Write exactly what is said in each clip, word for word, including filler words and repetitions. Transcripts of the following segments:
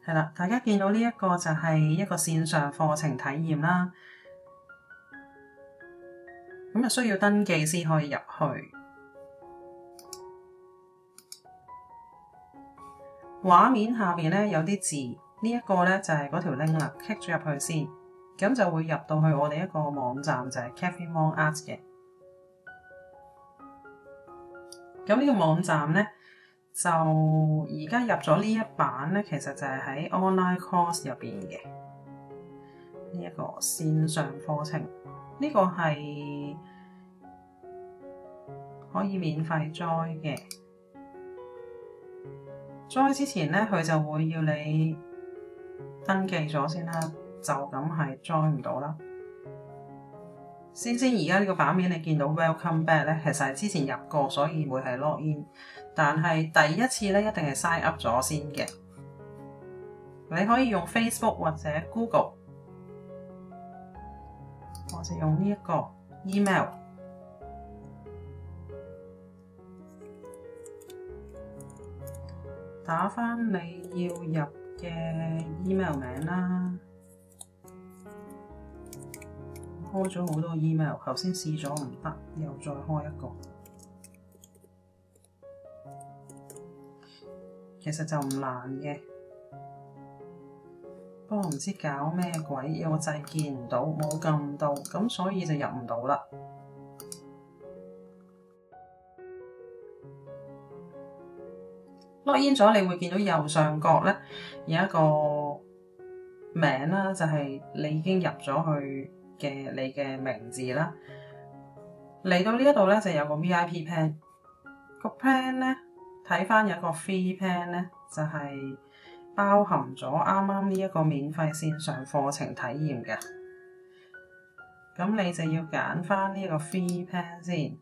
係啦，大家見到呢一個就係一個線上課程體驗啦。咁啊需要登記先可以入去。畫面下邊咧有啲字，呢一個咧就係嗰條 link 啦，click 咗入去先，咁就會入到去我哋一個網站，就係 Cafe Mon Art 嘅。咁呢個網站咧就而家入咗呢一版咧，其實就係喺 online course 入邊嘅呢一個線上課程，呢個係可以免費 join 嘅。join 之前咧，佢就會要你登記咗先啦，就咁係 join 唔到啦。先先而家呢個版面你見到 Welcome Back 咧，其實係之前入過，所以會係 login。但係第一次咧，一定係 sign up 咗先嘅。你可以用 Facebook 或者 Google， 我就用呢一個 email。打返你要入嘅 email 名啦。開咗好多 email， 頭先試咗唔得，又再開一個。其實就唔難嘅，不過唔知搞咩鬼，有個掣見唔到，冇撳到，咁所以就入唔到啦。login 咗，你會見到右上角咧有一個名啦，就係你已經入咗去嘅你嘅名字啦。嚟到呢一度咧就有個 V I P plan， 個 plan 咧睇翻有個 free plan 咧就係包含咗啱啱呢一個免費線上課程體驗嘅。咁你就要揀翻呢一個 free plan 先，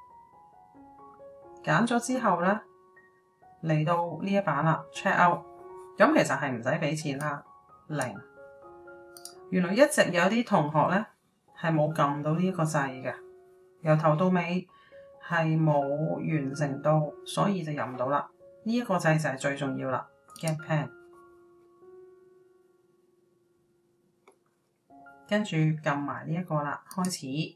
揀咗之後咧。嚟到呢一版啦 ，check out， 咁其實係唔使俾錢啦，零。原來一直有啲同學咧係冇撳到呢一個掣嘅，由頭到尾係冇完成到，所以就入唔到啦。呢、這、一個掣就係最重要啦 ，get pen。跟住撳埋呢一個啦，開始，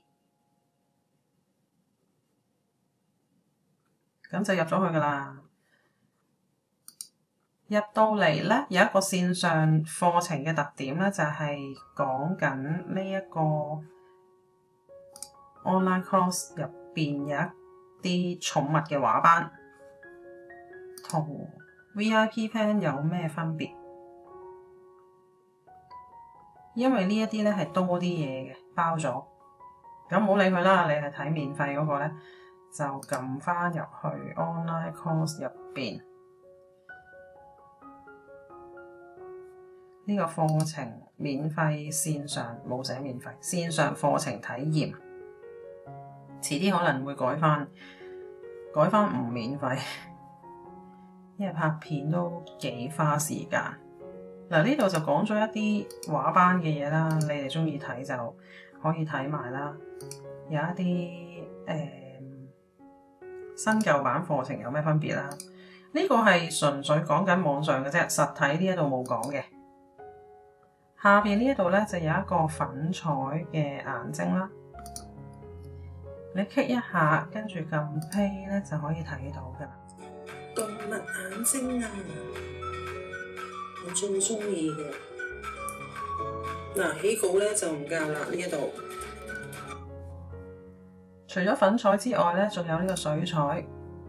咁就入咗去噶啦。入到嚟咧，有一個線上課程嘅特點咧，就係講緊呢一個 online course 入邊有一啲寵物嘅畫班，同 V I P plan 有咩分別？因為呢一啲咧係多啲嘢嘅，包咗，咁唔好理佢啦。你係睇免費嗰個咧，就撳翻入去 online course 入邊。呢個課程免費線上，冇寫免費線上課程體驗，遲啲可能會改翻，改翻唔免費，因為拍片都幾花時間。嗱，呢度就講咗一啲畫班嘅嘢啦，你哋中意睇就可以睇埋啦。有一啲誒、呃、新舊版課程有咩分別啦？呢、這個係純粹講緊網上嘅啫，實體呢一度冇講嘅。下邊呢一度咧就有一個粉彩嘅眼睛啦，你 click 一下，跟住撳 play 咧就可以睇到噶啦。 動物眼睛啊，我最中意嘅。嗱，起稿咧就唔教啦，呢一度。 除咗粉彩之外咧，仲有呢個水彩。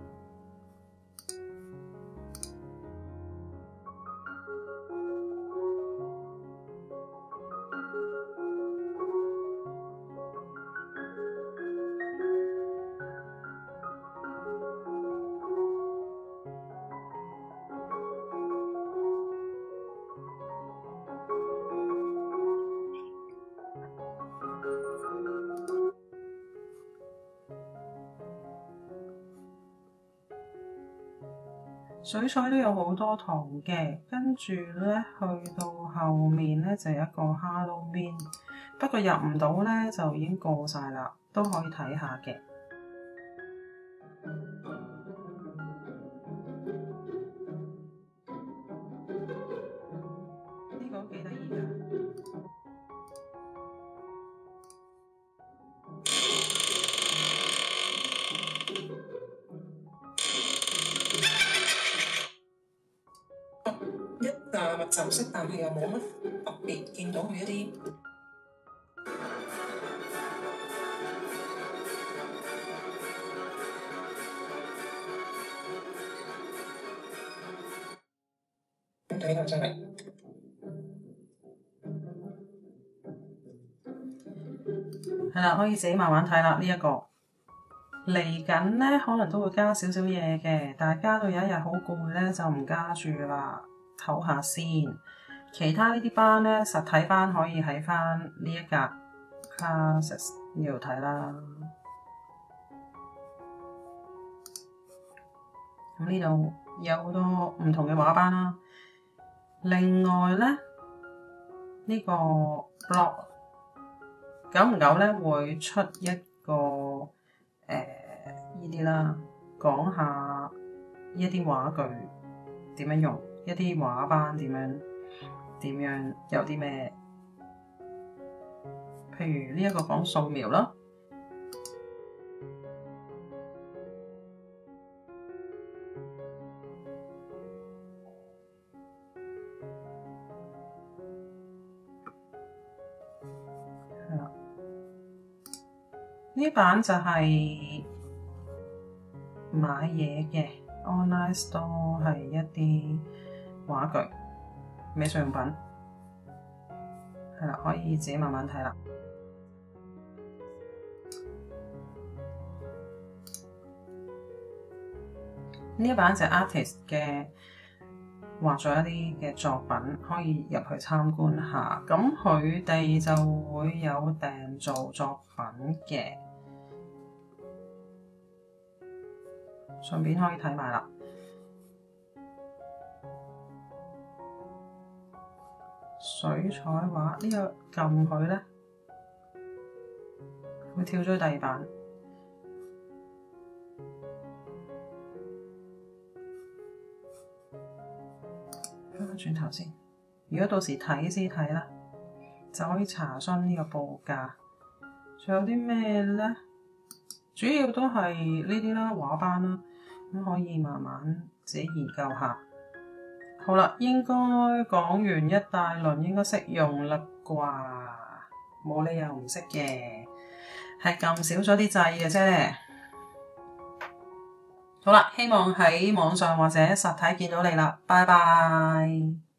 水彩都有好多堂嘅，跟住咧去到後面咧就有一個 Halloween， 不過入唔到咧就已經過晒啦，都可以睇下嘅。 價密就式，但係又冇乜特別見到佢一啲。睇到真係係啦，可以自己慢慢睇啦。呢、這、一個嚟緊咧，可能都會加少少嘢嘅，但係加到有一日好攰咧，就唔加住啦，唞下先。其他呢啲班咧，實體班可以喺翻呢一格 classes 呢度睇啦。咁呢度有好多唔同嘅畫班啦。另外咧，呢、這個 blog 久唔久咧會出一個誒呢啲啦，講下一啲話句點樣用，一啲畫班點樣點樣有啲咩，譬如呢一個講素描啦。呢版就係買嘢嘅 online store，係一啲畫具、美術用品，係啦，可以自己慢慢睇啦。呢一版就係 artist 嘅畫咗一啲嘅作品，可以入去參觀下。咁佢哋就會有訂做作品嘅。順便可以睇埋啦，水彩畫、這個、呢個撳佢咧，會跳咗去第二版。翻返轉頭先，如果到時睇先睇啦，就可以查詢呢個報價。仲有啲咩咧？主要都係呢啲啦，畫班啦。咁可以慢慢自己研究下。好啦，應該講完一大輪，應該識用啦啩，冇理由唔識嘅，係撳少咗啲掣嘅啫。好啦，希望喺網上或者實體見到你啦，拜拜。